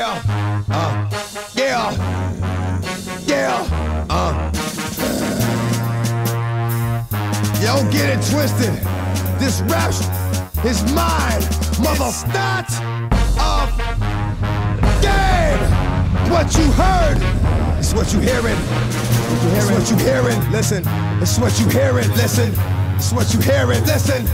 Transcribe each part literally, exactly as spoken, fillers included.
Yeah, uh, yeah, yeah, uh. Yo, get it twisted. This rap is mine, mother. It's not a game. What you heard is what you hearing. It's what you hearing. Listen, it's what you hearing. Listen, it's what you hearing. Listen.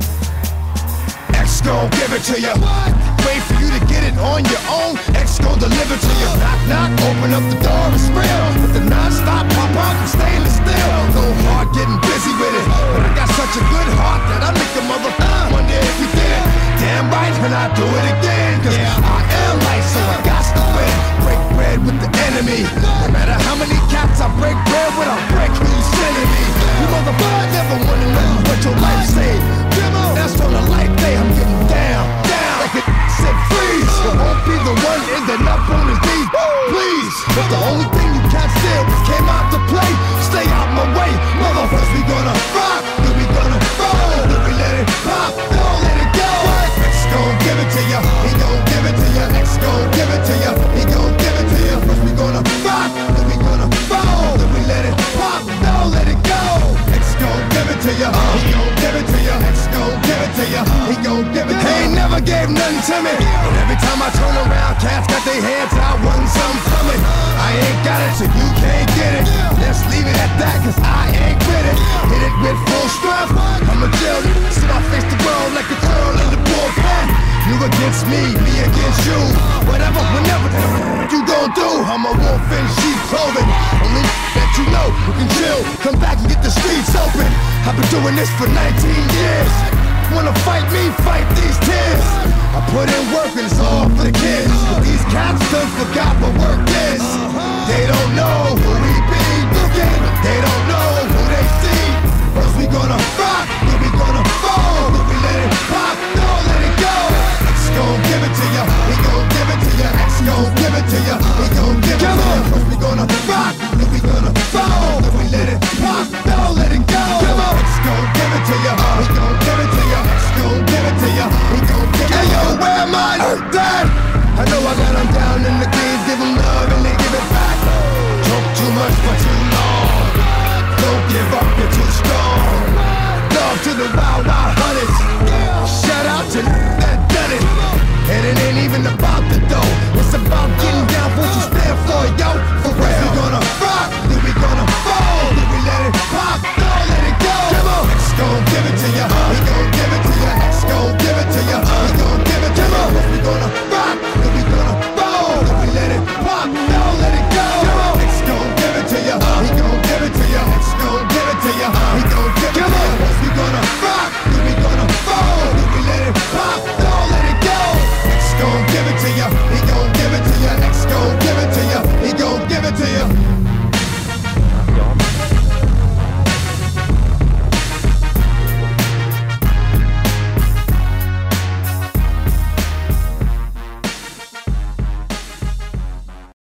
X gon' give it to you. Wait for you to get it on your own. X gon' deliver to you. Knock, knock, open up the door, it's real. With the non-stop pop out and stainless steel. Go hard getting busy with it. But I got such a good heart that I make a mother wonder if you did it. Damn right, and I do it again. Cause yeah. I am light, so I got to win. Break bread with the enemy. No matter how many cats I break bread with, I break who you sending me. You motherfucker never wanna know what your life saved. That's on a light day, I'm getting down, down. Like it said freeze. It won't be the one ending up on his knees, please. But the only thing you can't steal is came out to play. Stay out my way, motherfuckers. We gonna rock, then we gonna roll, then we let it pop, don't let it go. X gon' give it to ya, he gon' give it to ya. X gon' give it to ya, he gon' give it to ya. First we gonna rock, then we gonna roll, then we let it pop, don't let it go. X gon' give it to ya, he gon' give it to ya. X gon' give it to ya, he gon' give it to ya. He ain't never gave nothing to me, and every time I turn around, cats got their hands out, wanting something from it. I ain't got it, so you can't get it. Let's leave it at that, cause I ain't with it. Hit it with full strength, I'm a jail. See I face the world like a girl in the bullpen. You against me, me against you. Whatever, whenever you gon' do, I'm a wolf in sheep clothing. Only that you know who can chill. Come back and get the streets open. I've been doing this for nineteen years. Wanna fight me, fight these tears. I put in work and it's all for the kids. But these cats done forgot what work is. They don't know who we be looking. They don't know who they see. First we gonna rock, then we gonna fall, then we let it pop, don't let it go. X gon' give it to ya, he gon' give it to ya. X gon' give it to ya, he gon' give it to ya. First we gonna rock, then we gonna fall, then we let it pop, don't let it go. X gon' give it to ya, he gon' give it to ya. X gon' give it to ya, he gon' give it to ya. Hey yo, where am I? Dad, I know I got them down in the greens, give them love and they give it back. Talk too much for too long. Don't give up, you're too strong. Love to the wild, wild hunters. Shout out to that done it. And it ain't even about the dough, it's about getting